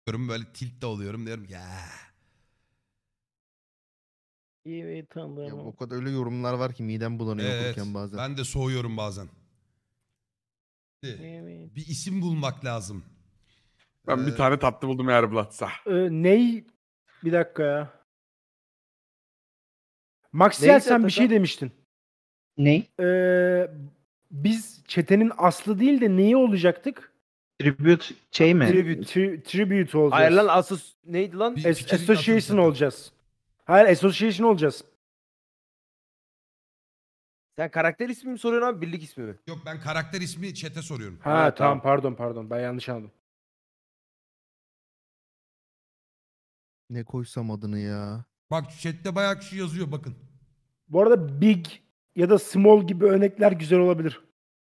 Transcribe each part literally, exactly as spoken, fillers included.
böyle tilt de oluyorum diyorum ki ya. Evet Ya tamam. o kadar öyle yorumlar var ki midem bulanıyor Evet, okurken bazen. ben de soğuyorum bazen. Evet. Bir isim bulmak lazım. Ben Ee, bir tane tatlı buldum Erblatsa. Ee, ney? Bir dakika ya. Maxiel Neydi sen bir şey Atakan? demiştin. Ney? Ee, biz çetenin aslı değil de neyi olacaktık? Tribute şey mi? Tribute, tri- tribute olacağız. Hayır lan asus neydi lan? Bir As- fikrin association atılacak. olacağız. Hayır association olacağız. Sen karakter ismi mi soruyorsun abi birlik ismi mi? Yok, ben karakter ismi chat'e soruyorum. Ha, Ha, tamam. tamam. pardon pardon ben yanlış anladım. Ne koysam adını ya. Bak chat'te bayağı kişi yazıyor, bakın. Bu arada big ya da small gibi örnekler güzel olabilir.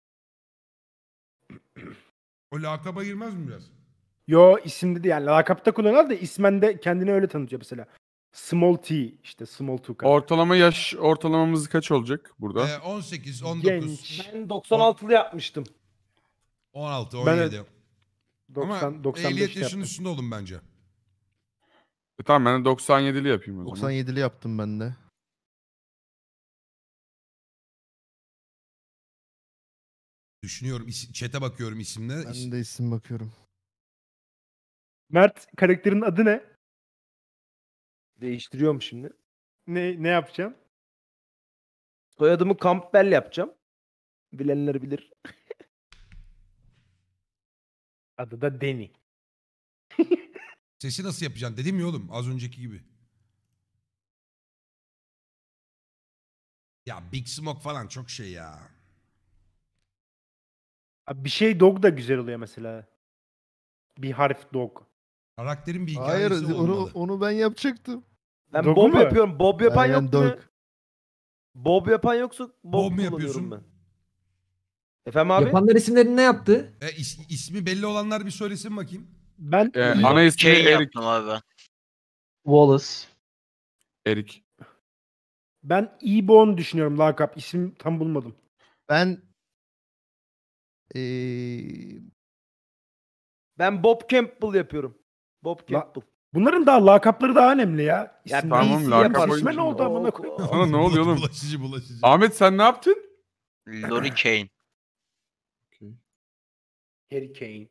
O lakaba girmez mi biraz? Yo isimde değil yani lakapta kullanırlar da ismen de kendini öyle tanıtıyor mesela. Small T işte small Tuka. Ortalama yaş ortalamamız kaç olacak burada? Ee, on sekiz, on dokuz, Genç. Ben doksan altılı yapmıştım. on altı, on Ben yedi. de Ama doksan doksan ehliyet beş yaşının yaptım. üstünde olun bence. E tamam ben de doksan yedili yapayım o zaman. doksan yedili yaptım ben de. Düşünüyorum, is- chat'e bakıyorum isimle. İs- Ben de isim bakıyorum. Mert karakterin adı ne? Değiştiriyorum şimdi. Ne ne yapacaksın? Soyadımı Campbell yapacağım. Bilenler bilir. Adı da Deni. Sesi nasıl yapacaksın dedim ya oğlum, az önceki gibi. Ya Big Smoke falan çok şey ya. Abi bir şey dog da güzel oluyor mesela. Bir harf dog. Karakterin bir Hayır hikayesi onu olmalı. onu ben yapacaktım. Ben Dog Bob mu? yapıyorum. Bob yapan Aynen, yok mu? ya? dog. Bob yapan yoksa Bob, Bob mu kullanıyorum yapıyorsun? ben. Efendim abi? Yapanlar isimlerini ne yaptı? E, is- ismi belli olanlar bir söylesin bakayım. Ben Ee, ana ismi Kane Erik. yaptım abi ben. Wallace. Erik. ben E-Bone düşünüyorum lakap. İsim tam bulmadım. Ben eee Ben Bob Campbell yapıyorum. Bob La- Campbell. Bunların daha lakapları daha önemli ya. Ya İsim tamam, B C lakap yaparsın. oyuncu. İsme ne oldu amına koyayım? Sana ne oluyor oğlum? Bulaşıcı bulaşıcı. Ahmet sen ne yaptın? Lori Kane. Harry Kane.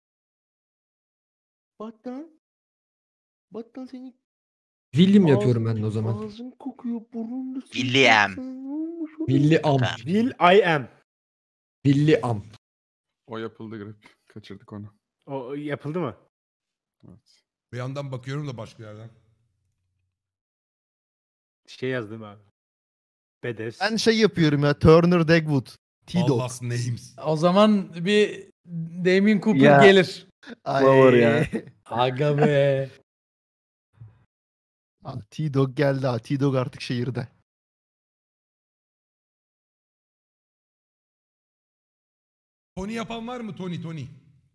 Battan. Battan senin William yapıyorum ben de o zaman. ağzın kokuyor, burnun da William. William. Ha. Will I am. William. O yapıldı grip. Kaçırdık onu. O yapıldı mı? Evet. Bir yandan bakıyorum da başka yerden. Şey yazdım abi. Bedes. ben şey yapıyorum ya. Turner Dagwood. T-Dog. Allah's names. O zaman bir Damien Cooper Ya. gelir. Ay. Flower ya. Aga be. Aa, T-Dog geldi ha. T-Dog artık şehirde. Tony yapan var mı? Tony, Tony.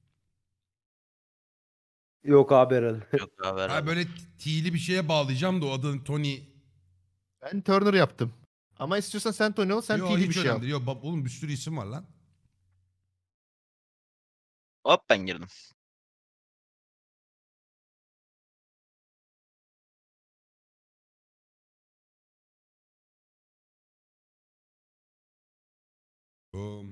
Yok abi herhalde. Yok abi Ha, herhalde. böyle T'li bir şeye bağlayacağım da o adını Tony. Ben Turner yaptım. Ama istiyorsan sen Tony ol. Sen Yo, T'li hiç bir şey yap. önemli değil. Yo, bab- oğlum bir sürü isim var lan. Hop ben girdim. Boom.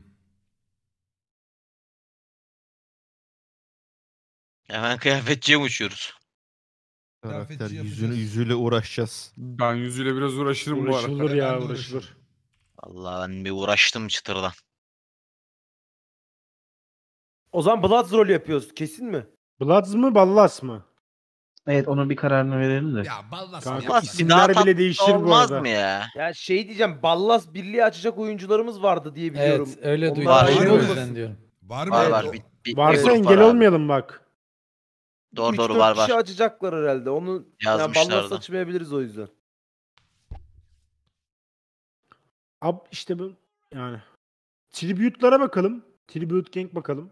Hemen kıyafetçiye mi uçuyoruz? Karakter Kıyafetçi yüzünü yapacağız. yüzüyle uğraşacağız. Ben yüzüyle biraz uğraşırım bu arada. Uğraşılır Ben ya de uğraşılır. Vallahi ben bir uğraştım çıtırdan. O zaman Bloods rolü yapıyoruz. Kesin mi? Bloods mı Ballas mı? Evet onun bir kararını verelim de. Ya ballas Kanka, ya. Ulan bir isimler daha bile tatlı değişir bu olmaz arada. mı ya? Ya şey diyeceğim. Ballas Birliği açacak oyuncularımız vardı diye biliyorum. Evet öyle Onlar duydum. Var, O var. yüzden diyorum. Var mı? Var Evet, var. o- Bir, bir, Varsa bir grup engel var abi. olmayalım bak. Doğru üç doğru dört var kişi var. açacaklar herhalde. Onu yani Yazmışlar Ballas da. açmayabiliriz o yüzden. Ab işte bu yani. Tribute'lara bakalım. Tribute Gang bakalım.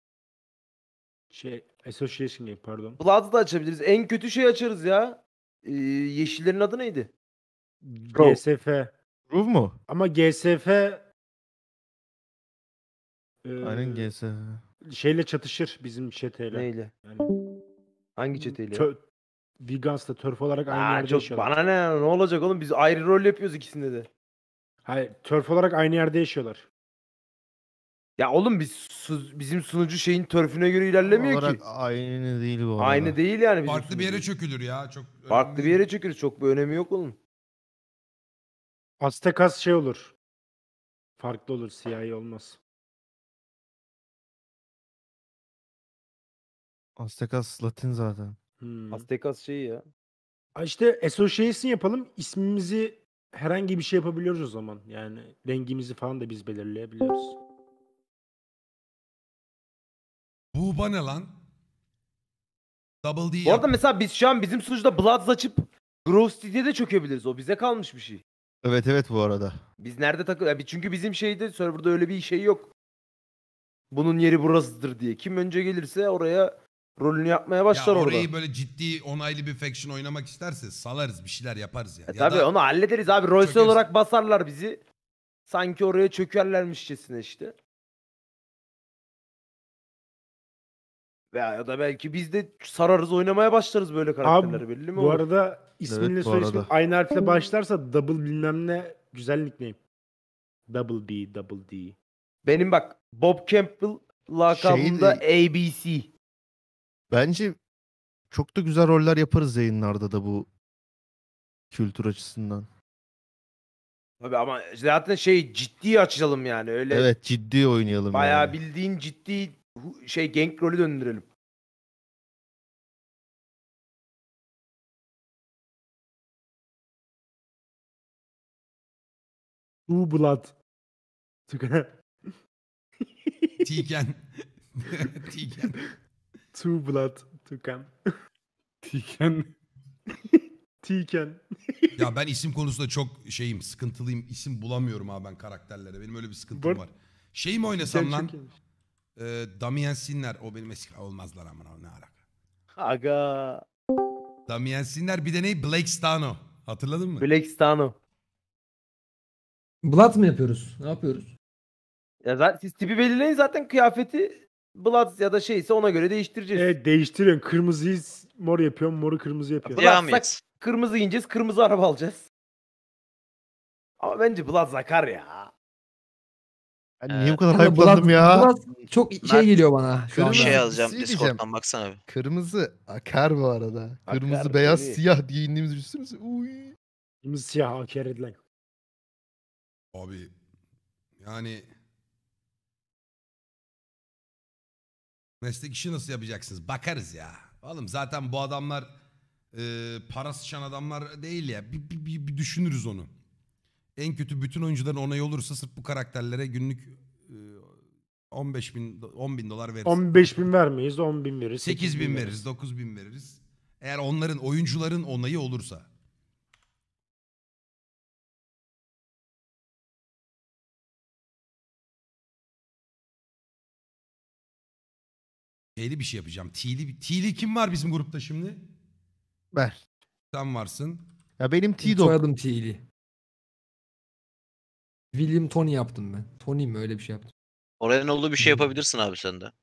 Şey Association Gang pardon. Bloods'ı da açabiliriz. En kötü şey açarız ya. Ee, yeşillerin adı neydi? G S F. Ruv mu? Ama G S F e, Aynen G S. şeyle çatışır bizim çeteyle. Neyle? Yani Hangi çeteyle? ya? Tö- Vegans'la Turf olarak aynı Aa, yerde çok yaşıyorlar. bana ne ne olacak oğlum, biz ayrı rol yapıyoruz ikisinde de. Hayır, Turf olarak aynı yerde yaşıyorlar. Ya oğlum biz su- bizim sunucu şeyin törfüne göre ilerlemiyor olarak ki. aynı değil bu arada. Aynı değil yani bizim Farklı bir yere sunucu. çökülür ya. Çok önemli Farklı bir değil. yere çökeriz, çok bir önemi yok oğlum. Aztekas şey olur. Farklı olur, siyahi olmaz. Aztekas Latin zaten. Hmm. Aztekas şeyi ya. Ha İşte association yapalım. İsmimizi herhangi bir şey yapabiliyoruz o zaman. Yani rengimizi falan da biz belirleyebiliyoruz. Bu ne lan? Double D Bu arada yap. mesela biz şu an bizim sunucuda Bloods açıp Grove City'ye de çökebiliriz. O bize kalmış bir şey. Evet evet bu arada. Biz nerede takıl... Çünkü bizim şeyde serverda öyle bir şey yok. Bunun yeri burasıdır diye. Kim önce gelirse oraya rolünü yapmaya Ya başlar orada. orayı böyle ciddi onaylı bir faction oynamak isterse salarız, bir şeyler yaparız ya. E Ya tabii da onu hallederiz abi. Rolsel çökeriz. olarak basarlar bizi. Sanki oraya çökerlermişçesine işte. Veya ya da belki biz de sararız, oynamaya başlarız böyle karakterleri, Abi, belli mi bu olur? arada isminle bu soy ismin arada. aynı harfle başlarsa double bilmem ne güzel nickname. Double B, double D. Benim bak Bob Campbell lakabımda Şeydi- A B C. Bence çok da güzel roller yaparız yayınlarda da bu kültür açısından. Tabii ama zaten şey ciddi açalım yani öyle. Evet ciddi oynayalım Bayağı yani. bildiğin ciddi hu- şey gank rolü döndürelim. True Blood. Tiken. Tiken. True Blood. Tukan. Tiken. Tiken. Ya ben isim konusunda çok şeyim, sıkıntılıyım. İsim bulamıyorum abi ben karakterlere. Benim öyle bir sıkıntım Bu- var. Şey mi oynasam Güzel, lan? çok iyiymiş. Ee, Damien Sinner. O benim eski olmazlar aman ne alaka. Aga. Damien Sinner bir de ne? Blake Stano. Hatırladın mı? Black Stano. Blood mı yapıyoruz? Ne yapıyoruz? Ya zaten siz tipi belirleyin, zaten kıyafeti Bloods ya da şeyse ona göre değiştireceğiz. Evet, değiştiriyorsun. Kırmızıyı s- mor yapıyorum. Moru kırmızı yapıyorum. Blood Devam sak- et. Kırmızı giyeceğiz, kırmızı araba alacağız. Ama bence Bloods akar ya. Ben niye bu kadar Kanka, hype'landım Blood- ya? Blood çok şey Mert, geliyor bana şu Bir anda. Kırmızı- şey alacağım. şey diyeceğim. Discord'dan baksana bir. Kırmızı akar bu arada. Akar Kırmızı, beyaz, tabii. siyah giyindiğimizi düşünsenize. Uy. Kırmızı siyah aker edilen. Abi yani meslek işi nasıl yapacaksınız? Bakarız ya. Oğlum zaten bu adamlar e, para sıçan adamlar değil ya. Bir, bir, bir, bir düşünürüz onu. En kötü bütün oyuncuların onayı olursa sırf bu karakterlere günlük e, on beş bin, on bin dolar veririz. on beş bin vermeyiz. on bin veririz. sekiz bin veririz, dokuz bin veririz. Eğer onların, oyuncuların onayı olursa. Şeyli bir şey yapacağım. T'li, T'li kim var bizim grupta şimdi? Ben. Sen varsın. Ya benim T-Dog. Soyadım T'li. William Tony yaptım ben. Tony mi öyle bir şey yaptım. Oraya ne olduğu bir şey yapabilirsin abi sen de.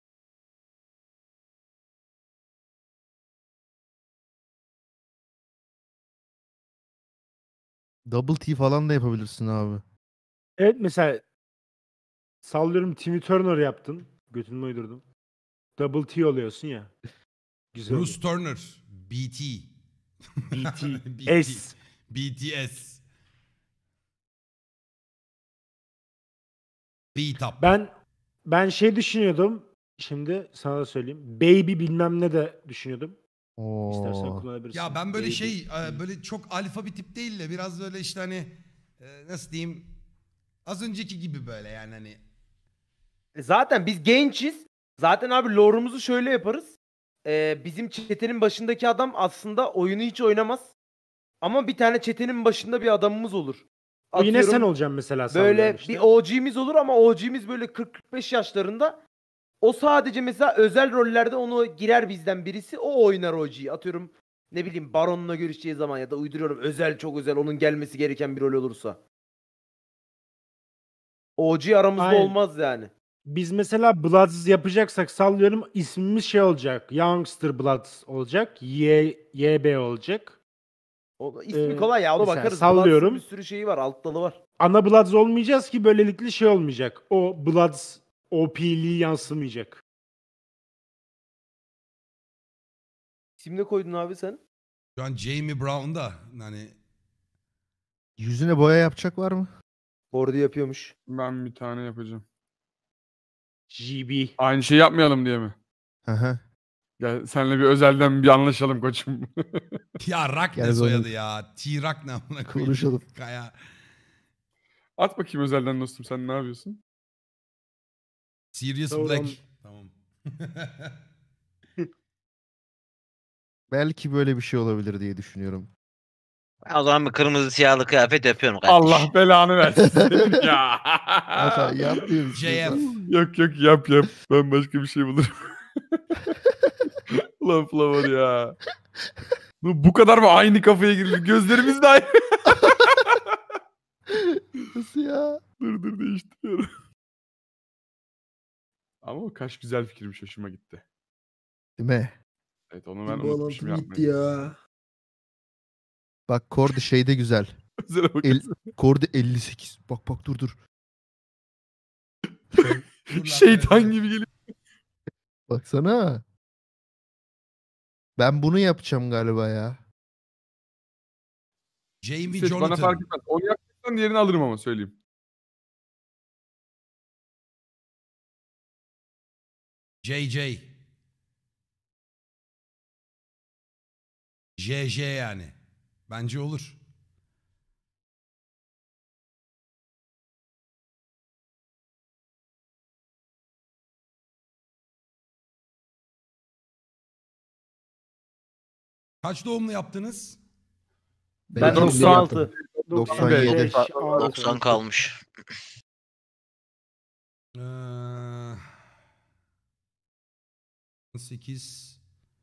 Double T falan da yapabilirsin abi. Evet, mesela sallıyorum Timmy Turner yaptın. Götünü uydurdum. Double T oluyorsun ya. Güzel Bruce oldu. Turner. B T. B T B S. B T S. Beat up. Ben ben şey düşünüyordum. Şimdi sana da söyleyeyim. Baby bilmem ne de düşünüyordum. İstersen Oo. kullanabilirsin. Ya ben böyle Baby. şey e, böyle çok alfa bir tip değil de biraz böyle işte hani e, nasıl diyeyim, az önceki gibi böyle yani hani. E Zaten biz gençiz. Zaten abi lore'umuzu şöyle yaparız. Ee, bizim çetenin başındaki adam aslında oyunu hiç oynamaz. Ama bir tane çetenin başında bir adamımız olur. O yine Atıyorum, sen olacaksın mesela. Böyle sallıyorum işte. bir O G'miz olur ama O G'miz böyle kırk kırk beş yaşlarında. O sadece mesela özel rollerde onu girer bizden birisi. O oynar O G'yi. Atıyorum ne bileyim Baron'la görüşeceği zaman ya da uyduruyorum özel, çok özel, onun gelmesi gereken bir rol olursa. O G aramızda Aynen. olmaz yani. Biz mesela Bloods yapacaksak sallıyorum ismimiz şey olacak. Youngster Bloods olacak. Y, YB olacak. O, ismi Ee, kolay ya, ona mesela bakarız. sallıyorum. Bloods'ın bir sürü şeyi var, alt dalı var. Ana Bloods olmayacağız ki böylelikle şey olmayacak. O Bloods O P'liği yansımayacak. İsim ne koydun abi sen? Şu an Jamie Brown'da hani Yüzüne boya yapacak var mı? Orada yapıyormuş. Ben bir tane yapacağım. G B. Aynı şey yapmayalım diye mi? Hı hı. Gel senle bir özelden bir anlaşalım koçum. ya Rock Gel ne böyle- soyadı ya. T-Rock ne amına koyayım. Konuşalım. Kaya. At bakayım özelden dostum, sen ne yapıyorsun? Sirius Tamam. Black. Tamam. Belki böyle bir şey olabilir diye düşünüyorum. Ben o zaman bir kırmızı siyahlı kıyafet yapıyorum kardeş. Allah belanı versin senin ya. Hatta yap diye J F. Yok yok yap yap. Ben başka bir şey bulurum. Ulan Flavor ya. Bu bu kadar mı aynı kafaya girdik? Gözlerimiz de aynı. Nasıl ya? Dur dur değiştiriyorum. Ama o kaş güzel fikirmiş, hoşuma gitti. Değil mi? Evet onu ben Bir unutmuşum bağlantım gitti yapmayı. ya. Bak Kordi şeyde güzel. Özele bak. El, Kordi elli sekiz. Bak bak dur dur. Dur lan, Şeytan evet. gibi geliyor. Baksana. Ben bunu yapacağım galiba ya. Jamie Seç, bana Jonathan. fark etmez. Onu yapacaksan diğerini alırım ama söyleyeyim. J J. J J yani. Bence olur. Kaç doğumlu yaptınız? Ben Ben doksan altı. doksan yedi. beş, altı. doksan kalmış. Ee, sekiz.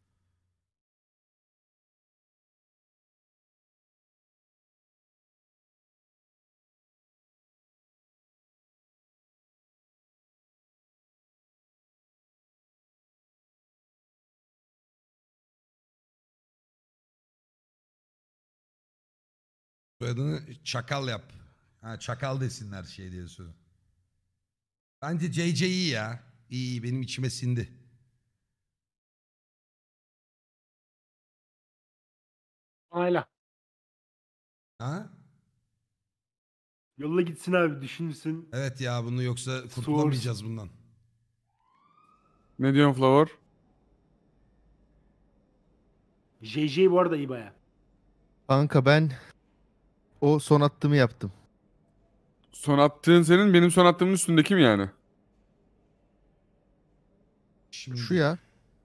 Soyadını Çakal yap. Ha, Çakal desinler şey diye söylüyorum. Bence J J iyi ya. İyi, iyi, benim içime sindi. Hala. Ha? Yolla gitsin abi düşünsün. Evet ya, bunu yoksa kurtulamayacağız bundan. Ne diyorsun Flavor? J J bu arada iyi baya. Kanka ben o son attığımı yaptım. Son attığın senin, benim son attığımın üstündeki mi yani? Şimdi... Şu ya.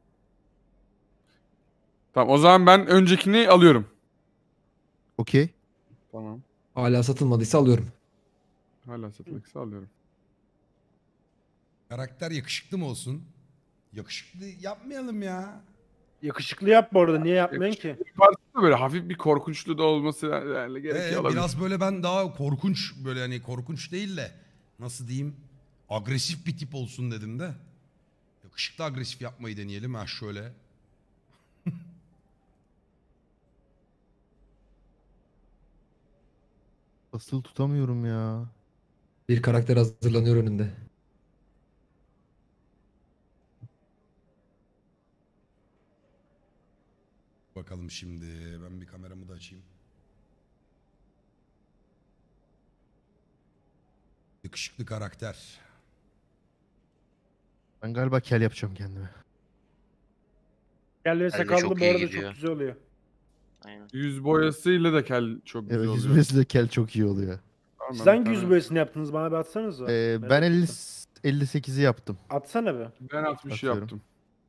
Tamam o zaman ben öncekini alıyorum. Okey. Tamam. Hala satılmadıysa alıyorum. Hala satılıksa alıyorum. Karakter yakışıklı mı olsun? Yakışıklı yapmayalım ya. Yakışıklı yap bu arada niye yapmıyorsun ki? Parçada böyle hafif bir korkunçlu da olması yani gerekiyor Ee, olabilir. biraz böyle ben daha korkunç, böyle hani korkunç değil de nasıl diyeyim, agresif bir tip olsun dedim de. Yakışıklı agresif yapmayı deneyelim ha şöyle. Asıl tutamıyorum ya. Bir karakter hazırlanıyor önünde. Bakalım şimdi, ben bir kameramı da açayım. Yakışıklı karakter. Ben galiba kel yapacağım kendime. Kel ve Bence sakallı çok bu iyi arada gidiyor. çok güzel oluyor. Aynen. Yüz boyasıyla da kel çok güzel Evet, oluyor. yüzmesi de kel çok iyi oluyor. Tamam, Siz ben hangi bir yüz tane- boyasını yaptınız bana bir atsanız da. Ee, ben elli, ettim. elli sekizi yaptım. Atsana be. Ben altmışı Atıyorum. yaptım.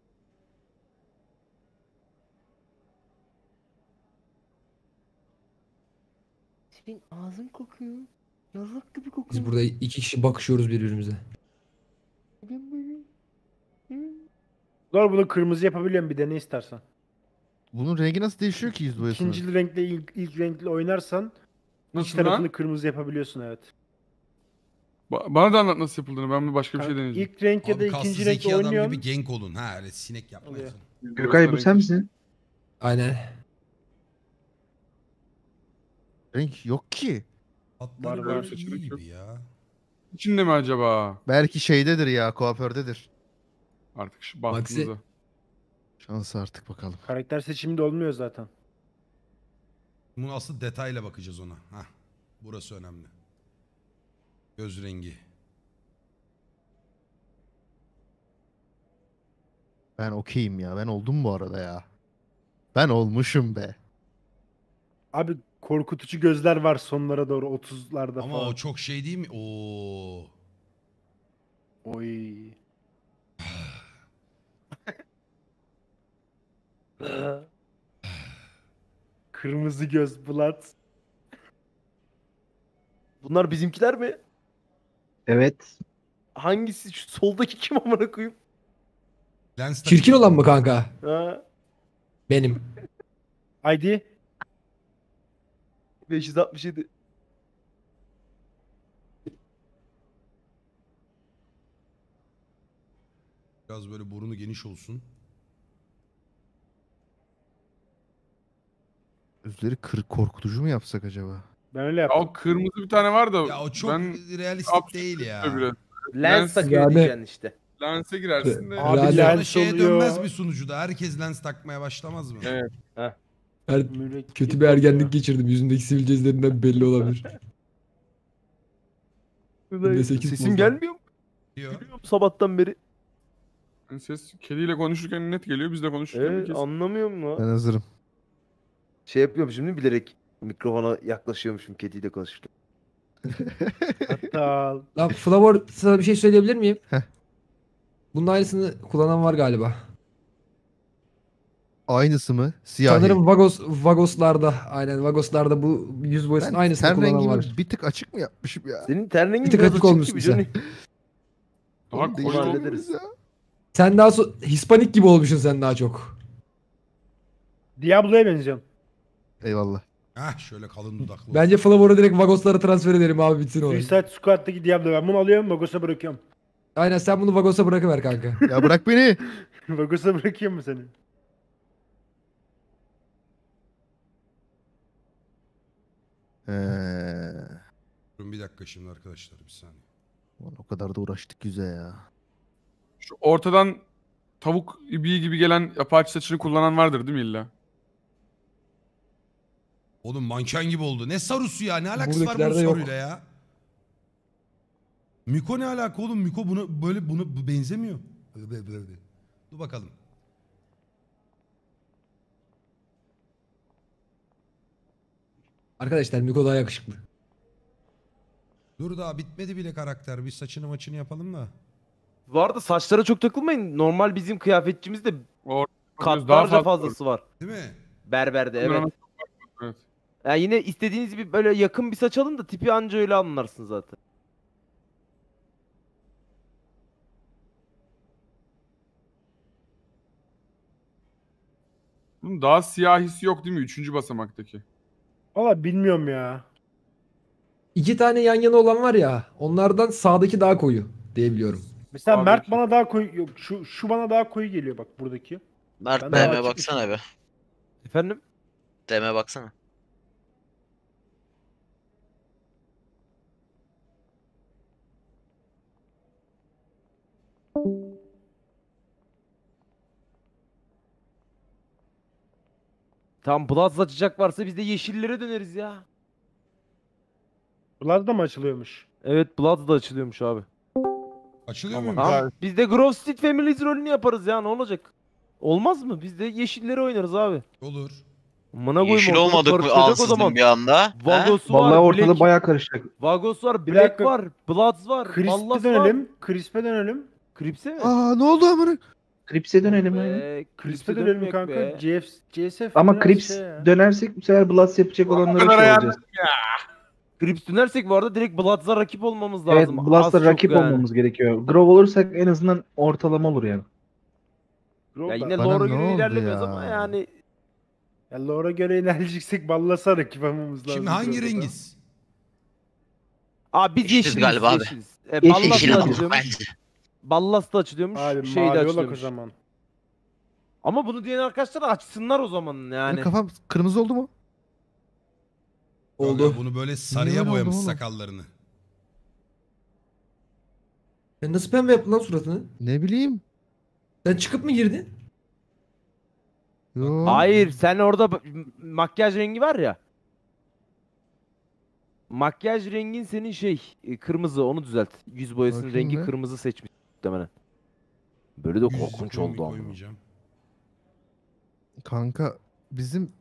Senin ağzın kokuyor. Yazık gibi kokuyor. Biz burada iki kişi bakışıyoruz birbirimize. Doğru bunu kırmızı yapabiliyorum bir de ne istersen. Bunun rengi nasıl değişiyor ki yüz boyasının? İkinci renkle ilk, ilk renkle oynarsan iç Nasıl tarafını lan? kırmızı yapabiliyorsun evet. Ba- bana da anlat nasıl yapıldığını. Ben bir başka bir şey Kanka, deneyeceğim. İlk renk ya da Abi kaslı ikinci renkte zeki adam oynuyorsun. gibi gank olun. Ha öyle sinek yapmayın. Oluyor. Gökay bu sen misin? Aynen. Renk yok ki. Atları Var, böyle var. iyi Seçenek yok. gibi ya. İçinde mi acaba? Belki şeydedir ya, kuafördedir. Artık şu Maxi. baktığımızda. Şans artık bakalım. Karakter seçiminde olmuyor zaten. Bunu asıl detayla bakacağız ona. Hah. Burası önemli. Göz rengi. Ben okeyim ya. Ben oldum bu arada ya. Ben olmuşum be. Abi korkutucu gözler var sonlara doğru otuzlarda Ama falan. o çok şey değil mi? Oo. Oy. Kırmızı göz Blood. Bunlar bizimkiler mi? Evet. Hangisi? Şu soldaki kim amına koyayım? Lens Çirkin takıyor. olan mı kanka? Ha, Benim. I D. beş yüz altmış yedi. Biraz böyle burnu geniş olsun. Gözleri kır korkutucu mu yapsak acaba? Ben öyle Ya yaptım. o kırmızı bir tane var da Ya o çok ben realistik absürt değil ya. duruyor biraz. Lens Lens- takıyor Yani- diyeceksin işte. Lense girersin de. Abi Herhalde. lens Sonra şeye oluyor. dönmez mi sunucuda? Herkes lens takmaya başlamaz mı? Evet. Her Mürekkep kötü bir ergenlik geçirdim. Yüzündeki sivilce izlerinden belli olabilir. Günde sekiz Sesim bozdu. gelmiyor mu? Diyor. Geliyorum sabahtan beri. Yani ses kediyle konuşurken net geliyor. Biz de konuşurken Evet, kes. anlamıyorum Ben lan. hazırım. Şey yapıyorum şimdi bilerek mikrofona yaklaşıyormuşum kediyle konuşurken. Hatta Lan Flavor, sana bir şey söyleyebilir miyim? Heh. Bunun aynısını kullanan var galiba. Aynısı mı? Siyahi. Sanırım Vagos Vagoslarda, aynen Vagoslarda bu yüz boyasının Ben aynısını ten kullanan rengimi var. bir tık açık mı yapmışım ya? Senin ten rengin Bir tık biraz açık açık olmuşsun gibi sen. Johnny. Daha Oğlum koyu değişik oldu. olmamız ya. Sen daha so Hispanik gibi olmuşsun sen daha çok. Diablo'ya benziyorsun. Eyvallah. Hah şöyle kalın dudaklı olsun. Bence Flavor'u direkt Vagoslara transfer edelim abi, bitsin o. Suicide Squad'daki Diablo. Ben bunu alıyorum Vagos'a bırakıyorum. Aynen, sen bunu Vagos'a bırakıver kanka. Ya bırak beni. Vagos'a bırakıyor mu seni? Ee, Durun bir dakika şimdi arkadaşlar bir saniye. ulan o kadar da uğraştık yüze ya. Şu ortadan tavuk ibiği gibi gelen apaçi saçını kullanan vardır değil mi illa? Oğlum manken gibi oldu. Ne Sarusu ya? Ne alakası var bunun Buradakilerde yok. soruyla ya? Miko ne alaka oğlum? Miko bunu böyle bunu bu benzemiyor. Böyle, böyle, böyle. Dur bakalım. Arkadaşlar Miko daha yakışıklı. Dur daha bitmedi bile karakter. Bir saçını maçını yapalım da. Bu arada saçlara çok takılmayın. Normal bizim kıyafetçimizde O katlarca fazlası var. Değil mi? Berberde evet. Bunların- Evet. Yani yine istediğiniz gibi böyle yakın bir saç alın da tipi anca öyle anlarsın zaten. Bunun daha siyahisi yok değil mi? Üçüncü basamaktaki. Valla bilmiyorum ya. İki tane yan yana olan var ya, onlardan sağdaki daha koyu diyebiliyorum. Mesela Abi Mert ki- bana daha koyu yok şu şu bana daha koyu geliyor bak buradaki. Mert Ben daha D M'ye açık baksana be. Efendim? D M'ye baksana. Tamam Bloods açacak varsa biz de yeşillere döneriz ya. Blood da mı açılıyormuş? Evet Bloods da açılıyormuş abi. Açılıyor Tamam. muyum? Tamam. Biz de Grove Street Families rolünü yaparız ya ne olacak? Olmaz mı? Biz de yeşilleri oynarız abi. Olur. Amına koyayım, Yeşil ortalık olmadık mı karışacak o ansızın zaman. bir anda? He? Vagos var, Vallahi ortalığı Black, bayağı karışacak. Vagos var, Bir Black dakika. var, Bloods var, Crisp'e Ballas var. dönelim. Crisp'e dönelim. Crips'e mi? Aa ne oldu amına? Crips'e dönelim aynen. Be, Crisp'e dönelim dönmek kanka. be. C F, C S F Ama biraz Crips şey ya. dönersek bu sefer Bloods yapacak olanlara kadar şey olacağız. Crips dönersek bu arada direkt Bloods'a rakip olmamız Evet, lazım. Az Bloods'la çok rakip yani. olmamız gerekiyor. Grove olursak en azından ortalama olur yani. Ya yine Bana Lore ne göre oldu ilerlemiyoruz ya? ama yani Ya Laura göre ilerleyeceksek ballasa rakip almamız lazım. Şimdi hangi Grow'da da. rengiz? abi biz Yeşiliz yeşiliz, galiba abi. yeşiliz. E, Yeşil, Ballas Yeşil da oldu açılıyormuş. bence. Ballas da açılıyormuş. Abi Şey de mavi olak o açılıyormuş. zaman. Ama bunu diyen arkadaşlar açsınlar o zaman Benim yani. kafam kırmızı oldu mu? Oldu. Oldu. Bunu böyle sarıya öyle boyamış oldu oğlum? sakallarını. Sen nasıl pembe yaptın lan suratını? Ne bileyim. Sen çıkıp mı girdin? Yo. Hayır, sen orada ba- makyaj rengi var ya. Makyaj rengin senin şey e, kırmızı, onu düzelt. Yüz boyasının Bakayım rengi be. kırmızı seçmiş muhtemelen. Böyle de Yüz korkunç koymayı oldu ama. koymayacağım. Kanka bizim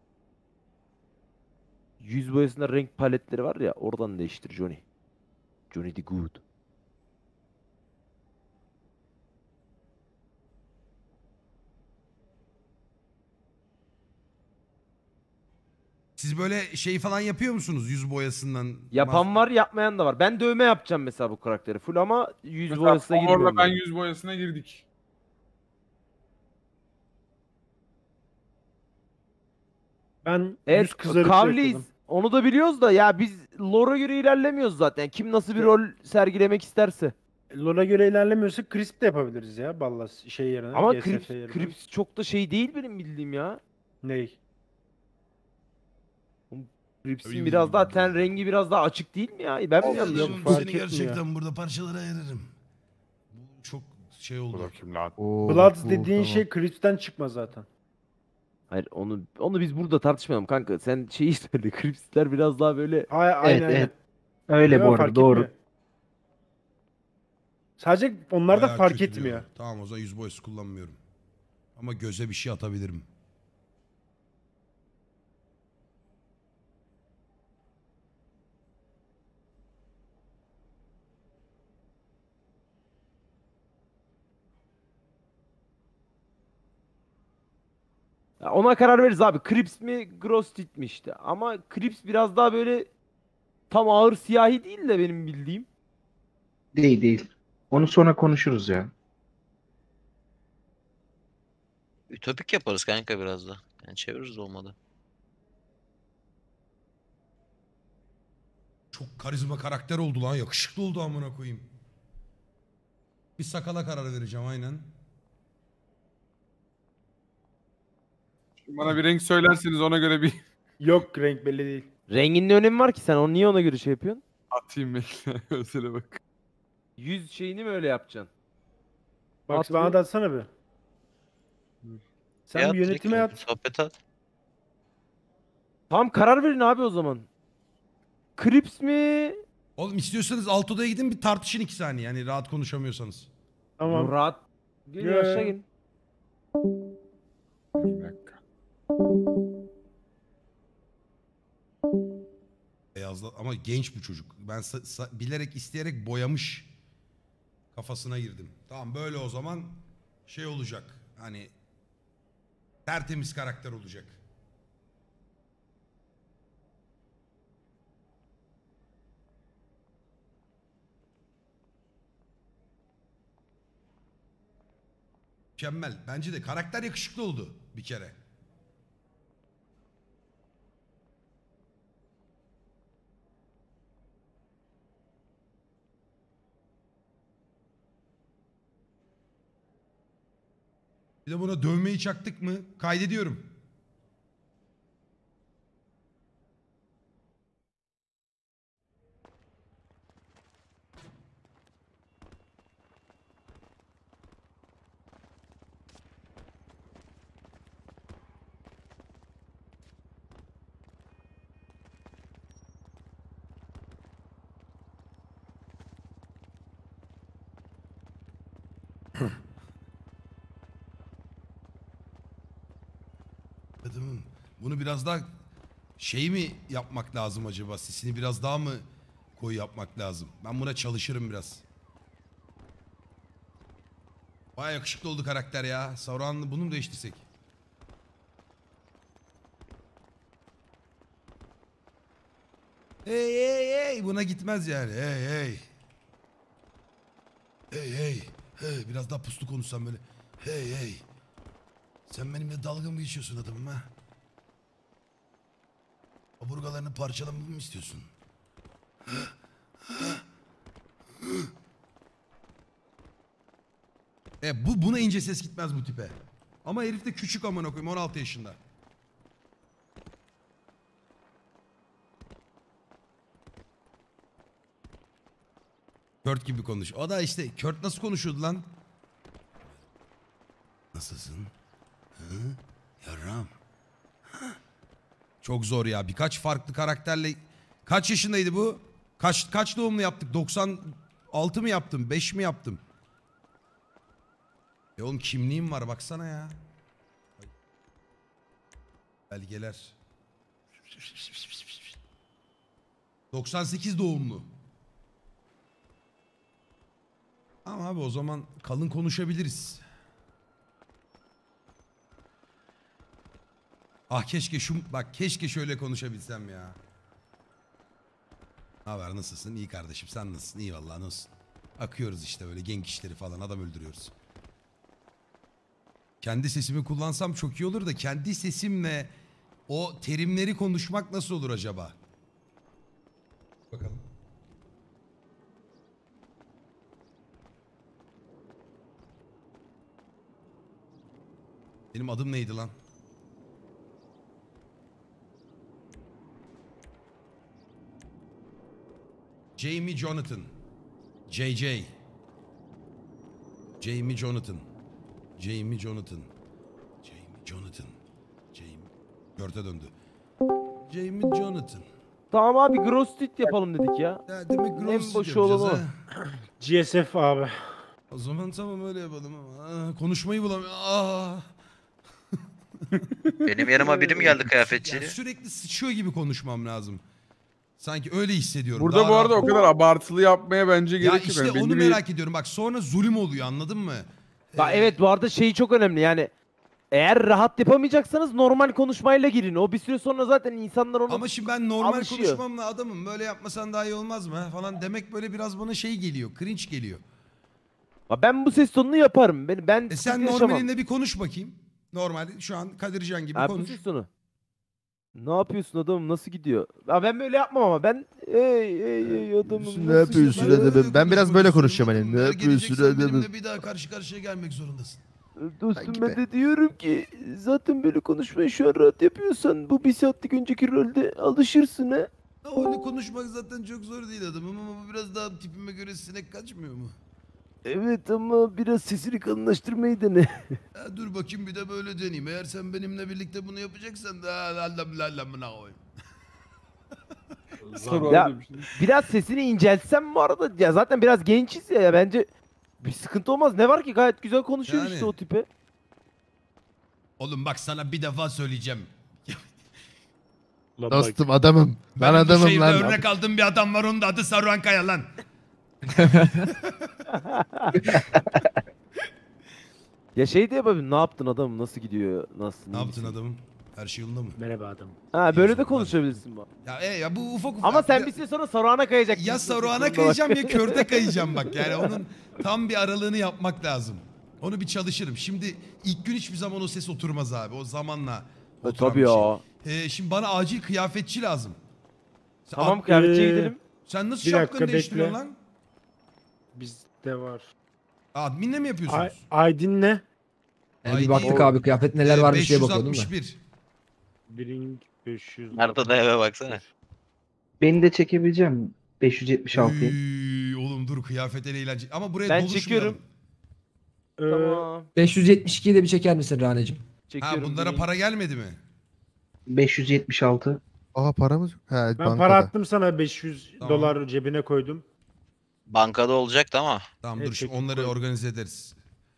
Yüz boyasında renk paletleri var ya, oradan değiştir Johnny. Johnny the Good. Siz böyle şey falan yapıyor musunuz yüz boyasından? Yapan Mas- var, yapmayan da var. Ben dövme yapacağım mesela bu karakteri full ama yüz Mesela boyasına Power'la girmiyorum. ben ben. yüz boyasına girdik. Ben yüz Evet, kızarıcı Kavliyiz. yakaladım. Onu da biliyoruz da ya biz lore'a göre ilerlemiyoruz zaten. Kim nasıl bir rol sergilemek isterse. LoL'a göre ilerlemiyorsa Crisp de yapabiliriz ya Ballas şey yerine. Ama G S F Crips, yerine. Crips çok da şey değil benim bildiğim ya. Ney? Crips'in Öyle biraz mi? daha ten rengi biraz daha açık değil mi ya? Ben mi yanlış? Yok, Oğlum, fark seni etmiyor. gerçekten burada parçalara ayırırım. Bu çok şey Bu oldu. da kim lan? Oo, Bloods bu, dediğin tamam. şey Crisp'ten çıkma zaten. Hayır, onu onu biz burada tartışmayalım kanka. Sen şeyi söyle. Crips'ler biraz daha böyle Ay, aynen Evet, aynen. evet. Öyle Yok, bu arada fark doğru. etmiyor. Sadece onlar da Bayağı fark kötü etmiyor. diyorlar. Tamam, o zaman yüz boyası kullanmıyorum. Ama göze bir şey atabilirim. Ya ona karar veririz abi. Crips mi, Grostit mi işte. Ama Crips biraz daha böyle tam ağır siyahi değil de benim bildiğim. Değil değil. Onu sonra konuşuruz ya. Ütopik yaparız kanka biraz da. Yani çeviririz olmadı. Çok karizma karakter oldu lan. Yakışıklı oldu amına koyayım. Bir sakala karar vereceğim aynen. Bana bir renk söylerseniz ona göre bir Yok, renk belli değil. Renginin ne önemi var ki, sen onu niye ona göre şey yapıyorsun? atayım bekle. Özele bak. Yüz şeyini mi öyle yapacaksın? Bak At bana bir. da atsana bir. Sen E, bir at, yönetime direkt at. Sohbet at. Tamam, karar verin abi o zaman. Crips mi? Oğlum istiyorsanız alt odaya gidin bir tartışın iki saniye. Yani rahat konuşamıyorsanız. Tamam. Yo, rahat. Gelin Gel. aşağı gelin. Bir dakika. Beyazla ama genç bu çocuk. Ben sa- sa- bilerek isteyerek boyamış kafasına girdim. Tamam, böyle o zaman şey olacak. Hani tertemiz karakter olacak. Mükemmel. Bence de karakter yakışıklı oldu bir kere. Bir de buna dövmeyi çaktık mı? Kaydediyorum. Adamım, bunu biraz daha şey mi yapmak lazım acaba? Sesini biraz daha mı koyu yapmak lazım? Ben buna çalışırım biraz. Baya yakışıklı oldu karakter ya. Sauron'la bunu mu değiştirsek? Hey hey hey, buna gitmez yani. Hey hey. Hey hey. Hey, biraz daha puslu konuşsam böyle. Hey hey. Sen benimle dalga mı geçiyorsun adamım ha? Kaburgalarını parçalamamı mı istiyorsun? E bu buna ince ses gitmez bu tipe. Ama herif de küçük amına koyayım on altı yaşında. Kurt gibi konuş. O da işte Kurt nasıl konuşuyordu lan? Nasılsın? Hı? Yarram. Hı? Çok zor ya. Birkaç farklı karakterle... Kaç yaşındaydı bu? Kaç kaç doğumlu yaptık? doksan altı mı yaptım? beş mi yaptım? E oğlum kimliğim var baksana ya. Belgeler. doksan sekiz doğumlu. Ama abi o zaman kalın konuşabiliriz. Ah keşke şu bak keşke şöyle konuşabilsem ya. Ne haber nasılsın? İyi kardeşim sen nasılsın? İyi vallahi nasılsın? Akıyoruz işte böyle genk işleri falan adam öldürüyoruz. Kendi sesimi kullansam çok iyi olur da kendi sesimle o terimleri konuşmak nasıl olur acaba? Bakalım. Benim adım neydi lan? Jamie Jonathan. J J. Jamie Jonathan. Jamie Jonathan. Jamie Jonathan. Jamie. Görte döndü. Jamie Jonathan. Tamam abi Grostit yapalım dedik ya. Ya demek En Gross boşu yapacağız olan o. ha. G S F abi. O zaman tamam öyle yapalım ama. Aa, konuşmayı bulamıyorum. Aa. Benim yanıma biri mi geldi Ya kıyafetçiyle? sürekli sıçıyor gibi konuşmam lazım. Sanki öyle hissediyorum. Burada Daha bu arada rahat- o kadar abartılı yapmaya bence Ya gerek yok. işte Yani belli onu bir- merak ediyorum. Bak sonra zulüm oluyor anladın mı? Bak Ee, evet bu arada şeyi çok önemli yani. Eğer rahat yapamayacaksanız normal konuşmayla girin. O bir süre sonra zaten insanlar onu... Ama şimdi ben normal alışıyor. konuşmamla adamım böyle yapmasan daha iyi olmaz mı falan demek böyle biraz bana şey geliyor. Cringe geliyor. Bak ben bu ses tonunu yaparım. Ben, ben E sen sıkıntı yaşamam. normalinde bir konuş bakayım. Normal şu an Kadircan gibi Ha, bu konuş. ses tonu. Ne yapıyorsun adamım nasıl gidiyor? Ha, ben böyle yapmam ama ben ey ey ey adamım Ne nasıl yapıyorsun gidiyor? adamım? öyle Ben biraz böyle konuşmak konuşacağım istiyorum. hani. Ne Eğer yapıyorsun geleceksen adamım? benimle bir daha karşı karşıya gelmek zorundasın. Dostum Sanki ben be. de diyorum ki zaten böyle konuşmayı şu an rahat yapıyorsan bu bir saatlik önceki rolde alışırsın ha. Ya öyle konuşmak zaten çok zor değil adamım ama bu biraz daha tipime göre sinek kaçmıyor mu? Evet ama biraz sesini kalınlaştırmayı dene. Ya dur bakayım bir de böyle deneyeyim. Eğer sen benimle birlikte bunu yapacaksan da lallam lallamına koy. Sonra Ya- öyle bir şey. Biraz sesini inceltsem bu arada ya zaten biraz gençiz ya, ya bence bir sıkıntı olmaz. Ne var ki gayet güzel konuşuyor Yani. işte o tipe. Oğlum bak sana bir defa söyleyeceğim. Lan bak, Dostum adamım. Ben Benim bu adamım şehirde lan. örnek aldığım bir adam var onun da adı Saruhan Kaya lan. Ya şey de yapabilirim. Ne yaptın adamım? Nasıl gidiyor? Nasıl? Ne yaptın adamım? Her şey yolunda mı? merhaba adam. Ha böyle İyi de o zaman. konuşabilirsin bu. Ya, e, ya bu ufak ufak. Ama sen ya, bir süre sonra Saruhan'a kayacaksın. ya Saruhan'a kayacağım ya Kört'e kayacağım bak. Yani onun tam bir aralığını yapmak lazım. Onu bir çalışırım. Şimdi ilk gün hiçbir zaman o ses oturmaz abi. O zamanla Ha, oturan tabii bir ya. şey. Ee, şimdi bana acil kıyafetçi lazım. Sen, Tamam Ad- kıyafetçiye Ee, gidelim. sen nasıl bir şapkanı dakika, değiştiriyorsun bekle. lan? Bizde var. Adminle mi yapıyorsunuz? Ay, Aydin ne? Yani bir I D baktık abi kıyafet neler Ee, varmış diye bakıyordum da. beş yüz altmış bir. Brink beş yüz. Narda da eve baksana. Beni de çekebileceğim. beş yüz yetmiş altıyı. Üy, oğlum dur kıyafet ele eğlence. Ama buraya Ben doluşmayalım. çekiyorum. Ee, Tamam. beş yüz yetmiş ikiyi de bir çeker misin Raneciğim? Ha Çekiyorum. bunlara durun. para gelmedi mi? beş yüz yetmiş altı. Aa paramız yok. He, ben bankada. para attım sana beş yüz Tamam. dolar cebine koydum. Bankada olacaktı ama. Tamam Evet, dur şimdi çekip onları koydum. organize ederiz.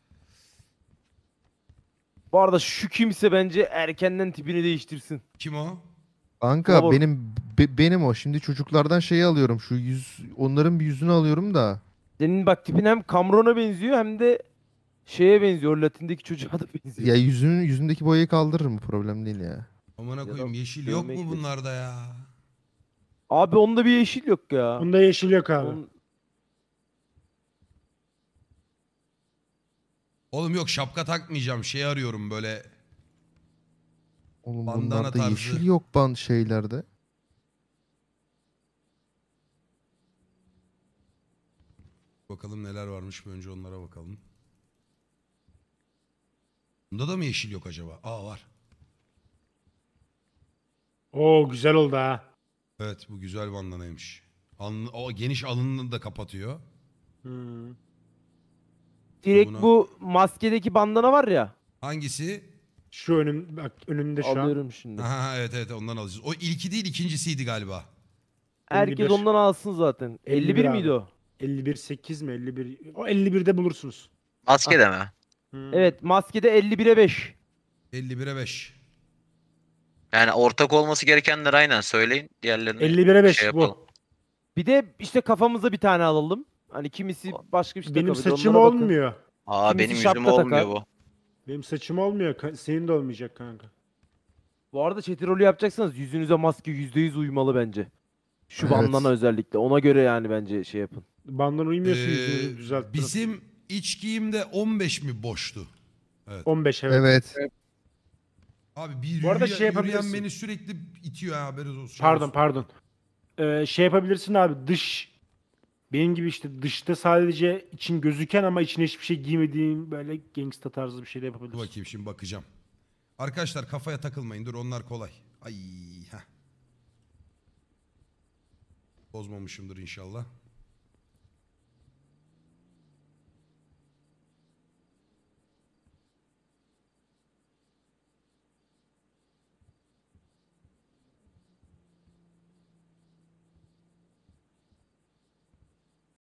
Bu arada şu kimse bence erkenden tipini değiştirsin. Kim o? Kanka Baba- benim be- benim o. Şimdi çocuklardan şeyi alıyorum. Şu yüz onların bir yüzünü alıyorum da. Senin bak tipin hem Kamron'a benziyor hem de şeye benziyor. Latindeki çocuğa da benziyor. Ya yüzünün yüzündeki boyayı kaldırırım problem değil ya. Amına Ya da koyayım yeşil yok mu dövmek de- bunlarda ya? Abi onda bir yeşil yok ya. Bunda yeşil yok abi. On- Oğlum yok şapka takmayacağım. Şey arıyorum böyle. Oğlum Bandana bunlarda tarzı. yeşil yok ban şeylerde. Bakalım neler varmış. Bir önce onlara bakalım. Bunda da mı yeşil yok acaba? Aa var. Oo güzel oldu ha. Evet bu güzel bandanaymış. Alın, o geniş alınını da kapatıyor. Hmm. Direkt Buna- bu maskedeki bandana var ya. Hangisi? Şu önüm bak önümde şu an. Alıyorum şimdi. Aha, evet evet ondan alacağız. O ilki değil ikincisiydi galiba. Herkes elli bir. ondan alsın zaten. elli bir elli bir abi. miydi o? elli bir sekiz mi elli bir? O elli birde bulursunuz. Maske de mi? Hmm. Evet maskede elli bire beş. elli bire beş. Yani ortak olması gerekenler aynen söyleyin. Diğerlerini elli bire beş şey yapalım. bu. Bir de işte kafamıza bir tane alalım. Hani kimisi başka bir şey Benim takabilir, saçım onlara bakın. olmuyor. Aa Kimisi benim şapka yüzüm olmuyor takar. bu. Benim saçım olmuyor. Ka- Senin de olmayacak kanka. Bu arada chat rolü yapacaksanız yüzünüze maske yüzde yüz uymalı bence. Şu Evet. bandana özellikle. Ona göre yani bence şey yapın. Bandan uymuyorsun Ee, yüzünü düzelttirin. bizim iç giyimde on beş mi boştu? on beş evet. Evet. Abi bir Bu arada yürüyen, şey yürüyen yapabilirsin. beni sürekli itiyor ha, haberiniz olsun. Pardon pardon. Ee, şey yapabilirsin abi dış. Benim gibi işte dışta sadece için gözüken ama içine hiçbir şey giymediğin böyle gangsta tarzı bir şey de Dur yapabilirsin. bakayım şimdi bakacağım. Arkadaşlar kafaya takılmayın dur onlar kolay. Ay heh. Bozmamışımdır inşallah.